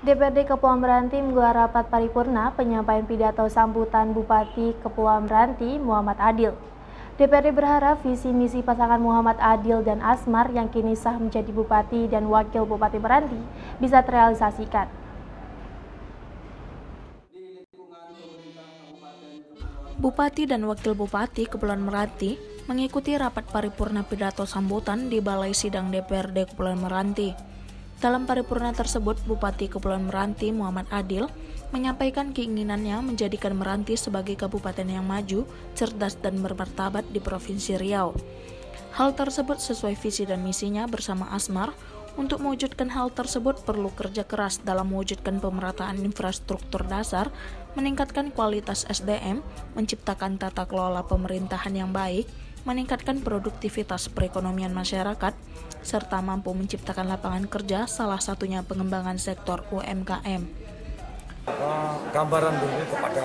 DPRD Kepulauan Meranti menggelar rapat paripurna penyampaian pidato sambutan Bupati Kepulauan Meranti Muhammad Adil. DPRD berharap visi misi pasangan Muhammad Adil dan Asmar yang kini sah menjadi Bupati dan Wakil Bupati Meranti bisa terrealisasikan. Bupati dan Wakil Bupati Kepulauan Meranti mengikuti rapat paripurna pidato sambutan di Balai Sidang DPRD Kepulauan Meranti. Dalam paripurna tersebut, Bupati Kepulauan Meranti Muhammad Adil menyampaikan keinginannya menjadikan Meranti sebagai kabupaten yang maju, cerdas dan bermartabat di Provinsi Riau. Hal tersebut sesuai visi dan misinya bersama Asmar. Untuk mewujudkan hal tersebut perlu kerja keras dalam mewujudkan pemerataan infrastruktur dasar, meningkatkan kualitas SDM, menciptakan tata kelola pemerintahan yang baik, meningkatkan produktivitas perekonomian masyarakat, serta mampu menciptakan lapangan kerja, salah satunya pengembangan sektor UMKM. Gambaran dulu kepada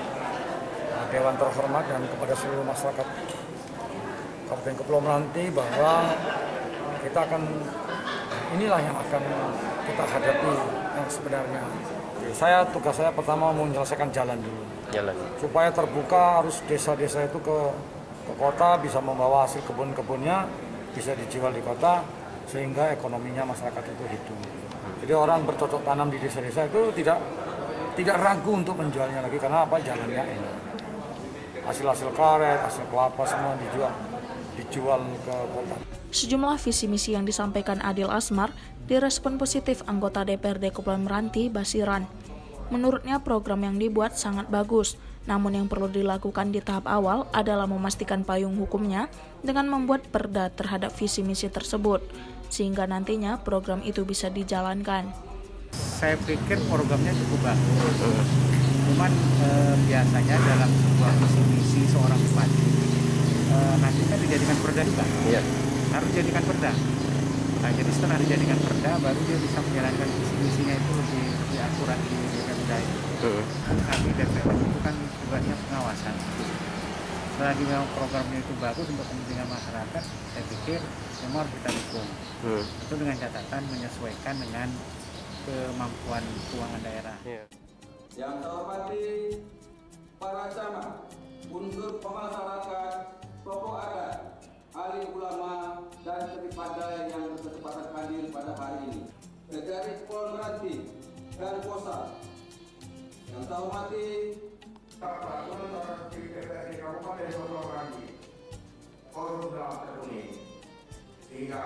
Dewan Terhormat dan kepada seluruh masyarakat Kabupaten Kepulauan Meranti bahwa kita akan, inilah yang akan kita hadapi yang sebenarnya. Tugas saya pertama mau menyelesaikan jalan dulu. Supaya terbuka arus desa-desa itu ke kota, bisa membawa hasil kebun-kebunnya, bisa dijual di kota, sehingga ekonominya masyarakat itu hidup. Jadi orang bercocok tanam di desa-desa itu tidak ragu untuk menjualnya lagi, karena apa? Jalannya enak. Hasil-hasil karet, hasil kelapa semua dijual ke kota. Sejumlah visi misi yang disampaikan Adil Asmar direspon positif anggota DPRD Kepulauan Meranti Basiran. Menurutnya program yang dibuat sangat bagus, namun yang perlu dilakukan di tahap awal adalah memastikan payung hukumnya dengan membuat perda terhadap visi misi tersebut, sehingga nantinya program itu bisa dijalankan. Saya pikir programnya cukup bagus, cuman biasanya dalam sebuah visi misi seorang bupati nanti kan dijadikan perda juga, harus dijadikan perda. Nah, jadi setelah dijadikan perda baru dia bisa menjalankan visi misinya itu lebih akurat di perda itu. Kami DPR itu kan tugasnya pengawasan. Selagi memang programnya itu bagus untuk kepentingan masyarakat, saya pikir memang harus kita dukung. Itu dengan catatan menyesuaikan dengan kemampuan keuangan daerah. Yang saya hormati para camat, unsur pemasyarakat, tokoh adat, ahli ulama dan daripada yang berkesempatan hadir pada hari ini. Dari Kepulauan Meranti dan Kosa. Yang saya hormati peraturan DPRD Kabupaten Kepulauan Meranti. Forum telah terpenuhi. Sehingga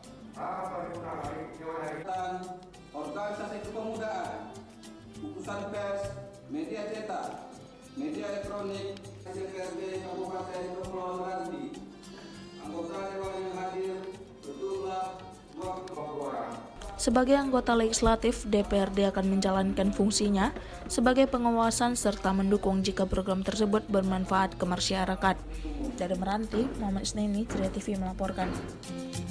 organisasi kepemudaan, utusan pers, media cetak, media elektronik, DPRD Kabupaten Kepulauan Meranti. Anggota dewan yang hadir berjumlah 20 orang. Sebagai anggota legislatif, DPRD akan menjalankan fungsinya sebagai pengawasan serta mendukung jika program tersebut bermanfaat ke masyarakat. Dari Meranti, Muhammad Isnaini, Ceria TV melaporkan.